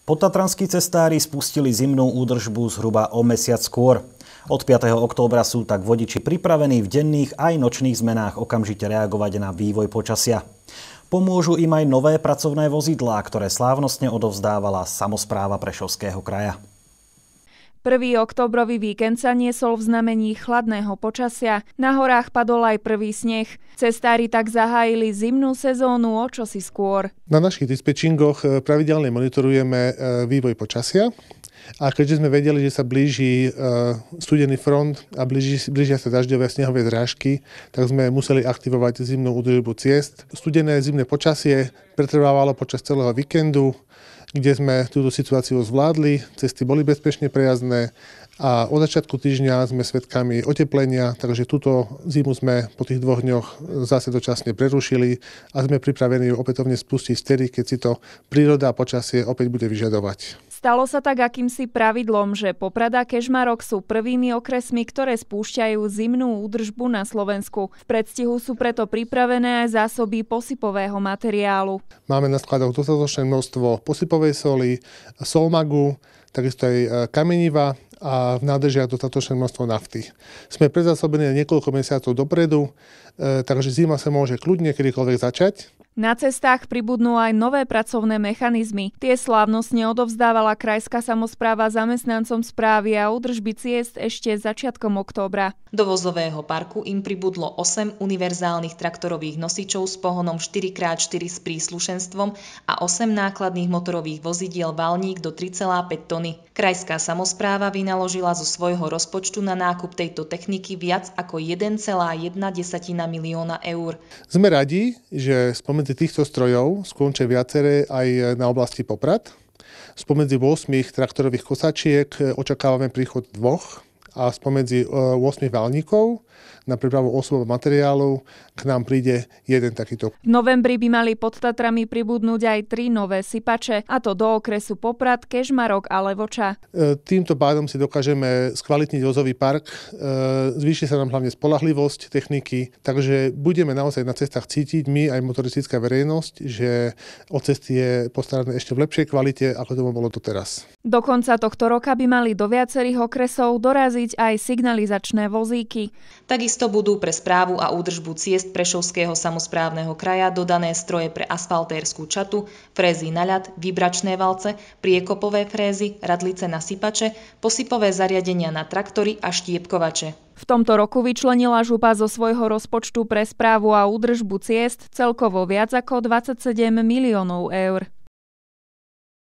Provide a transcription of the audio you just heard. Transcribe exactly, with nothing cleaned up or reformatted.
Podtatranskí cestári spustili zimnú údržbu zhruba o mesiac skôr. Od piateho októbra sú tak vodiči pripravení v denných aj nočných zmenách okamžite reagovať na vývoj počasia. Pomôžu im aj nové pracovné vozidlá, ktoré slávnostne odovzdávala samospráva Prešovského kraja. Prvý októbrový víkend sa niesol v znamení chladného počasia. Na horách padol aj prvý sneh. Cestári tak zahájili zimnú sezónu o čosi skôr. Na našich dispečingoch pravidelne monitorujeme vývoj počasia. A keďže sme vedeli, že sa blíži studený front a blíži, blížia sa dažďové snehové zrážky, tak sme museli aktivovať zimnú údržbu ciest. Studené zimné počasie pretrvávalo počas celého víkendu, kde sme túto situáciu zvládli, cesty boli bezpečne prejazdné a od začiatku týždňa sme svedkami oteplenia, takže túto zimu sme po tých dvoch dňoch zase dočasne prerušili a sme pripravení ju opätovne spustiť vtedy, keď si to príroda a počasie opäť bude vyžadovať. Stalo sa tak akýmsi pravidlom, že Poprad a Kežmarok sú prvými okresmi, ktoré spúšťajú zimnú údržbu na Slovensku. V predstihu sú preto pripravené aj zásoby posypového materiálu. Máme na skladoch dostatočné množstvo posypovej soli, solmagu, takisto aj kameniva a v nádržiach dostatočné množstvo nafty. Sme predzásobení na niekoľko mesiacov dopredu, takže zima sa môže kľudne kedykoľvek začať. Na cestách pribudnú aj nové pracovné mechanizmy. Tie slávnostne odovzdávala krajská samospráva zamestnancom správy a údržby ciest ešte začiatkom októbra. Do vozového parku im pribudlo osem univerzálnych traktorových nosičov s pohonom štyri krát štyri s príslušenstvom a osem nákladných motorových vozidiel Valník do tri celé päť tony. Krajská samospráva vynaložila zo svojho rozpočtu na nákup tejto techniky viac ako jeden celá jedna milióna eur. Sme radi, že spomedzi týchto strojov skončia viaceré aj na oblasti Poprad. Spomedzi ôsmich traktorových kosačiek očakávame príchod dvoch a spomedzi ôsmich valníkov na prípravu osôb materiálov k nám príde jeden takýto. V novembri by mali pod Tatrami pribudnúť aj tri nové sypače, a to do okresu Poprad, Kežmarok a Levoča. Týmto pádom si dokážeme skvalitniť vozový park, zvýši sa nám hlavne spoľahlivosť techniky, takže budeme naozaj na cestách cítiť my aj motoristická verejnosť, že o cesty je postarané ešte v lepšej kvalite, ako to bolo doteraz. Do konca tohto roka by mali do viacerých okresov doraziť aj signalizačné vozíky. Takisto budú pre správu a údržbu ciest Prešovského samosprávneho kraja dodané stroje pre asfaltérskú čatu, frézy na ľad, vibračné valce, priekopové frézy, radlice na sypače, posypové zariadenia na traktory a štiepkovače. V tomto roku vyčlenila župa zo svojho rozpočtu pre správu a údržbu ciest celkovo viac ako dvadsaťsedem miliónov eur.